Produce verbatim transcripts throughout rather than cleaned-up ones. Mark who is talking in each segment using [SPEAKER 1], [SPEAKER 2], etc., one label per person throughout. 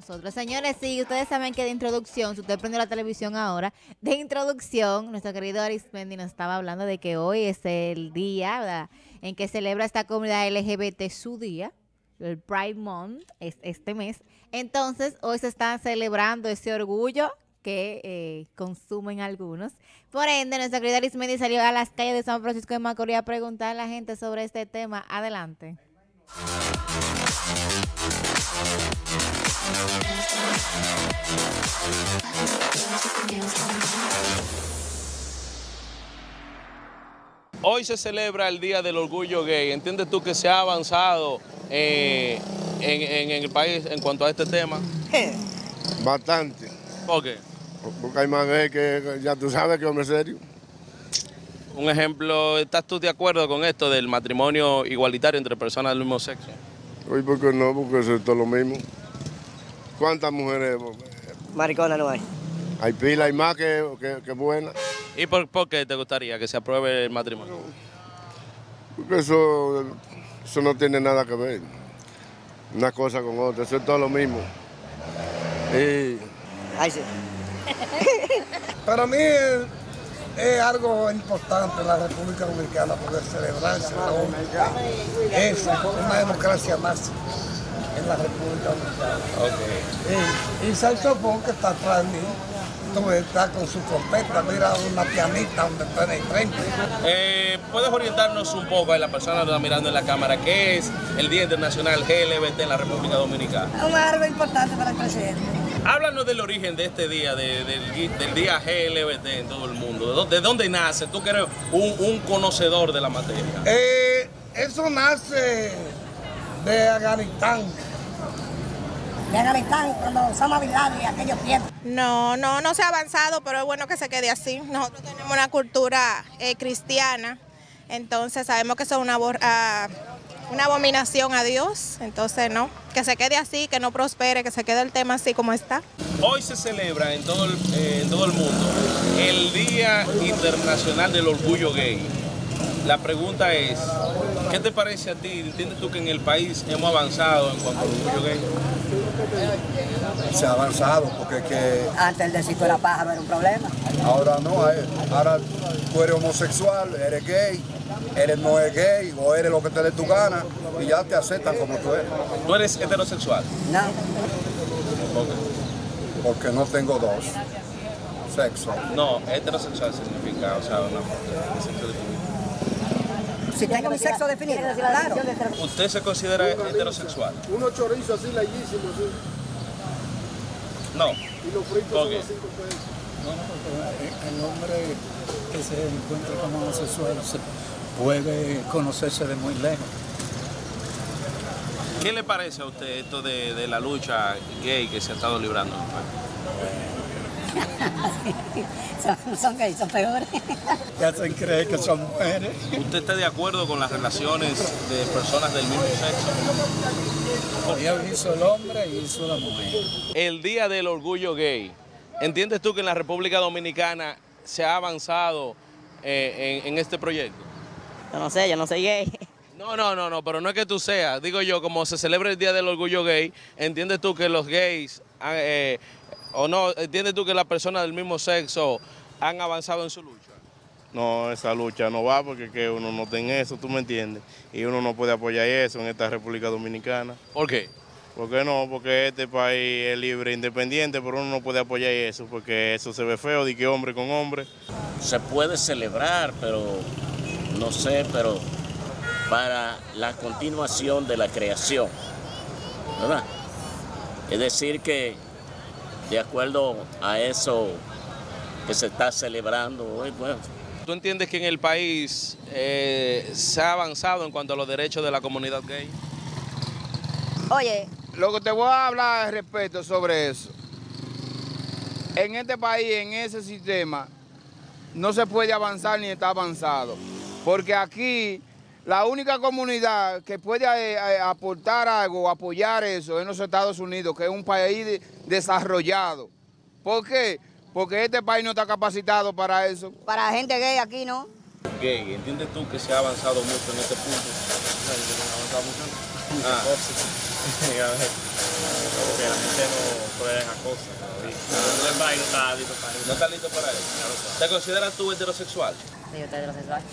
[SPEAKER 1] nosotros. Señores, sí, ustedes saben que de introducción, si usted prende la televisión ahora, de introducción, nuestro querido Arismendi nos estaba hablando de que hoy es el día, ¿verdad?, en que celebra esta comunidad L G B T su día, el Pride Month, es este mes. Entonces, hoy se está celebrando ese orgullo que eh, consumen algunos. Por ende, nuestra querida Arismendi salió a las calles de San Francisco de Macorís a preguntar a la gente sobre este tema. Adelante.
[SPEAKER 2] Hoy se celebra el Día del Orgullo Gay. ¿Entiendes tú que se ha avanzado eh, en, en, en el país en cuanto a este tema?
[SPEAKER 3] Bastante.
[SPEAKER 2] ¿Por qué?
[SPEAKER 3] Porque hay más gay que ya tú sabes que hombre serio.
[SPEAKER 2] Un ejemplo, ¿estás tú de acuerdo con esto del matrimonio igualitario entre personas del mismo sexo?
[SPEAKER 3] Oye, ¿por qué no? Porque eso es todo lo mismo. ¿Cuántas mujeres?
[SPEAKER 4] Maricona no hay.
[SPEAKER 3] Hay pila, hay más que, que, que buenas.
[SPEAKER 2] ¿Y por, por qué te gustaría que se apruebe el matrimonio?
[SPEAKER 3] Porque eso, eso no tiene nada que ver. Una cosa con otra, eso es todo lo mismo. Y...
[SPEAKER 4] Ay, sí.
[SPEAKER 5] Para mí es, es algo importante en la República Dominicana poder celebrarse ¿no? Es una democracia más en la República Dominicana. Okay. Y, y Saxofón, que está atrás de mí, está con su trompeta, mira una pianita donde está en el frente.
[SPEAKER 2] Eh, ¿Puedes orientarnos un poco a la persona que está mirando en la cámara? ¿Qué es el Día Internacional G L B T en la República Dominicana?
[SPEAKER 6] Es algo importante para el presidente.
[SPEAKER 2] Háblanos del origen de este día, de, de, del Día G L B T en todo el mundo. ¿De dónde, de dónde nace? Tú que eres un, un conocedor de la materia.
[SPEAKER 5] Eh, eso nace de Afganistán.
[SPEAKER 6] De Afganistán, cuando Osama Bin Laden y aquellos tiempos.
[SPEAKER 7] No, no, no se ha avanzado, pero es bueno que se quede así. Nosotros tenemos una cultura eh, cristiana, entonces sabemos que eso es una, uh, una abominación a Dios, entonces no, que se quede así, que no prospere, que se quede el tema así como está.
[SPEAKER 2] Hoy se celebra en todo el, eh, en todo el mundo el Día Internacional del Orgullo Gay. La pregunta es, ¿qué te parece a ti? ¿Entiendes tú que en el país hemos avanzado en cuanto al orgullo gay?
[SPEAKER 8] Se ha avanzado porque es que...
[SPEAKER 6] Antes el decir era paja, no era un problema.
[SPEAKER 8] Ahora no, ahora tú eres homosexual, eres gay, eres no es gay o eres lo que te dé tu gana y ya te aceptan como tú eres.
[SPEAKER 2] ¿Tú eres heterosexual?
[SPEAKER 6] No.
[SPEAKER 2] ¿Por qué?
[SPEAKER 8] Porque no tengo dos sexos.
[SPEAKER 2] No, heterosexual significa, o sea, una sexo definido.
[SPEAKER 6] Si tengo mi sexo definido, claro.
[SPEAKER 2] ¿Usted se considera heterosexual?
[SPEAKER 3] Unos chorizos así, larguísimos, sí.
[SPEAKER 2] No.
[SPEAKER 3] Y los fritos son a cinco pesos.
[SPEAKER 9] No, porque el hombre que se encuentra como homosexual puede conocerse de muy lejos.
[SPEAKER 2] ¿Qué le parece a usted esto de, de la lucha gay que se ha estado librando?
[SPEAKER 6] son, son gays, son peores.
[SPEAKER 9] Que hacen creer que son mujeres.
[SPEAKER 2] ¿Usted está de acuerdo con las relaciones de personas del mismo sexo?
[SPEAKER 9] Dios hizo el hombre y hizo la mujer.
[SPEAKER 2] El Día del Orgullo Gay. ¿Entiendes tú que en la República Dominicana se ha avanzado eh, en, en este proyecto?
[SPEAKER 4] Yo no sé, yo no soy gay.
[SPEAKER 2] No, no, no, no, pero no es que tú seas. Digo yo, como se celebra el Día del Orgullo Gay, ¿entiendes tú que los gays, eh, o no, entiendes tú que las personas del mismo sexo han avanzado en su lucha?
[SPEAKER 10] No, esa lucha no va porque que uno no tiene eso, tú me entiendes, y uno no puede apoyar eso en esta República Dominicana.
[SPEAKER 2] ¿Por qué?
[SPEAKER 10] ¿Por qué no? Porque este país es libre, independiente, pero uno no puede apoyar eso, porque eso se ve feo, de que hombre con hombre.
[SPEAKER 11] Se puede celebrar, pero no sé, pero para la continuación de la creación, ¿verdad? Es decir que de acuerdo a eso que se está celebrando hoy, bueno.
[SPEAKER 2] ¿Tú entiendes que en el país eh, se ha avanzado en cuanto a los derechos de la comunidad gay?
[SPEAKER 12] Oye, lo que te voy a hablar al respecto sobre eso. En este país, en ese sistema, no se puede avanzar ni está avanzado. Porque aquí la única comunidad que puede eh, eh, aportar algo, apoyar eso, es los Estados Unidos, que es un país de, desarrollado. ¿Por qué? Porque este país no está capacitado para eso.
[SPEAKER 6] Para gente gay aquí, ¿no?
[SPEAKER 2] Gay, ¿entiendes tú que se ha avanzado mucho en este punto?
[SPEAKER 10] ¿Se ha avanzado mucho?
[SPEAKER 2] Ah.
[SPEAKER 10] Que la gente no...
[SPEAKER 2] esa cosa todavía.
[SPEAKER 11] No, el país no está listo para eso.
[SPEAKER 2] ¿No estás listo para eso? ¿Te consideras tú heterosexual?
[SPEAKER 4] Sí, yo estoy heterosexual.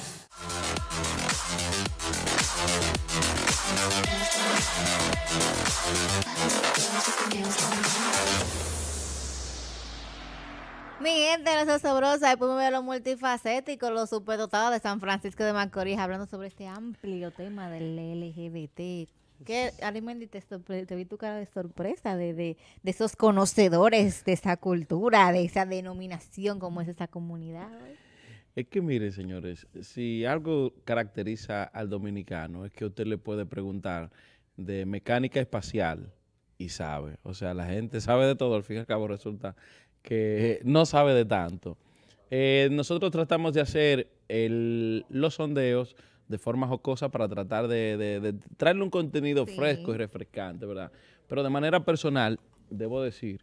[SPEAKER 1] Mi gente, los sabrosa, después me veo los multifacéticos, los superdotados de San Francisco de Macorís, hablando sobre este amplio tema del L G B T. ¿Qué, Arimendi, te, sorpre- te vi tu cara de sorpresa de, de, de esos conocedores de esa cultura, de esa denominación, como es esa comunidad? ¿Eh?
[SPEAKER 13] Es que miren, señores, si algo caracteriza al dominicano es que usted le puede preguntar de mecánica espacial y sabe. O sea, la gente sabe de todo, al fin y al cabo resulta que no sabe de tanto. Eh, nosotros tratamos de hacer el, los sondeos de forma jocosa para tratar de, de, de traerle un contenido sí. fresco y refrescante, ¿verdad? Pero de manera personal, debo decir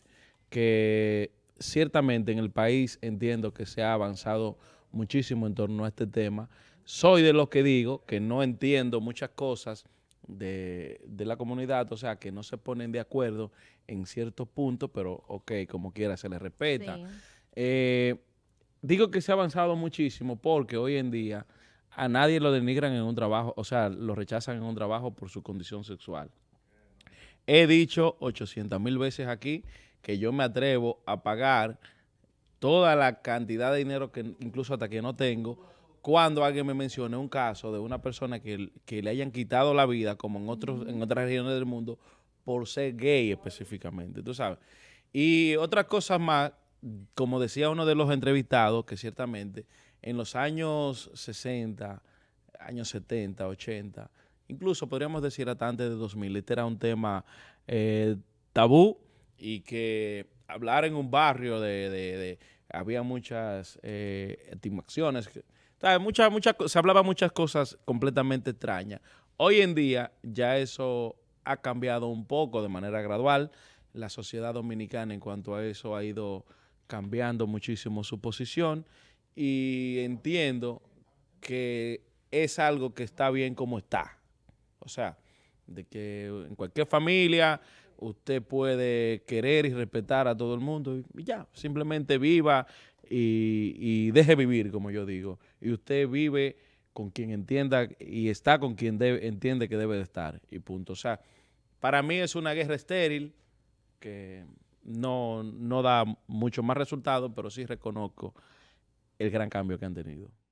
[SPEAKER 13] que ciertamente en el país entiendo que se ha avanzado muchísimo en torno a este tema. Soy de los que digo que no entiendo muchas cosas de, de la comunidad, o sea, que no se ponen de acuerdo en ciertos puntos, pero ok, como quiera se les respeta. Sí. Eh, digo que se ha avanzado muchísimo porque hoy en día a nadie lo denigran en un trabajo, o sea, lo rechazan en un trabajo por su condición sexual. He dicho ochocientas mil veces aquí que yo me atrevo a pagar toda la cantidad de dinero que incluso hasta que no tengo, cuando alguien me mencione un caso de una persona que, que le hayan quitado la vida, como en, otros, uh-huh. en otras regiones del mundo, por ser gay específicamente, tú sabes. Y otras cosas más, como decía uno de los entrevistados, que ciertamente en los años sesenta, años setenta, ochenta, incluso podríamos decir hasta antes de dos mil, este era un tema eh, tabú y que hablar en un barrio de, de, de había muchas eh, estimaciones, ¿sabes? Muchas, muchas, se hablaba muchas cosas completamente extrañas. Hoy en día ya eso ha cambiado un poco de manera gradual. La sociedad dominicana en cuanto a eso ha ido cambiando muchísimo su posición y entiendo que es algo que está bien como está. O sea, de que en cualquier familia usted puede querer y respetar a todo el mundo y ya, simplemente viva y, y deje vivir, como yo digo. Y usted vive con quien entienda y está con quien debe, entiende que debe de estar y punto. O sea, para mí es una guerra estéril que no, no da mucho más resultados, pero sí reconozco el gran cambio que han tenido.